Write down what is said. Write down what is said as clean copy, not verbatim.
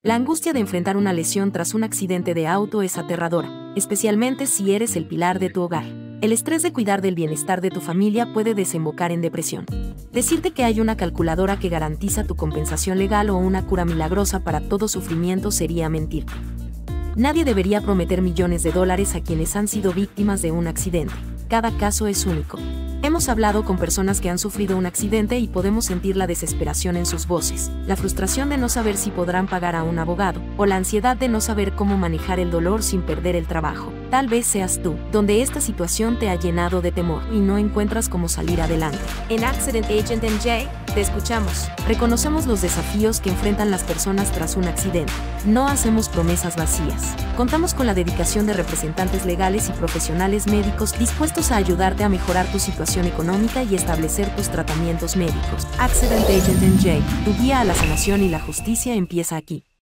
La angustia de enfrentar una lesión tras un accidente de auto es aterradora, especialmente si eres el pilar de tu hogar. El estrés de cuidar del bienestar de tu familia puede desembocar en depresión. Decirte que hay una calculadora que garantiza tu compensación legal o una cura milagrosa para todo sufrimiento sería mentir. Nadie debería prometer millones de dólares a quienes han sido víctimas de un accidente. Cada caso es único. Hemos hablado con personas que han sufrido un accidente y podemos sentir la desesperación en sus voces, la frustración de no saber si podrán pagar a un abogado, o la ansiedad de no saber cómo manejar el dolor sin perder el trabajo. Tal vez seas tú, donde esta situación te ha llenado de temor y no encuentras cómo salir adelante. En Accident Agent NJ, te escuchamos. Reconocemos los desafíos que enfrentan las personas tras un accidente. No hacemos promesas vacías. Contamos con la dedicación de representantes legales y profesionales médicos dispuestos a ayudarte a mejorar tu situación económica y establecer tus tratamientos médicos. Accident Agent NJ, tu guía a la sanación y la justicia empieza aquí.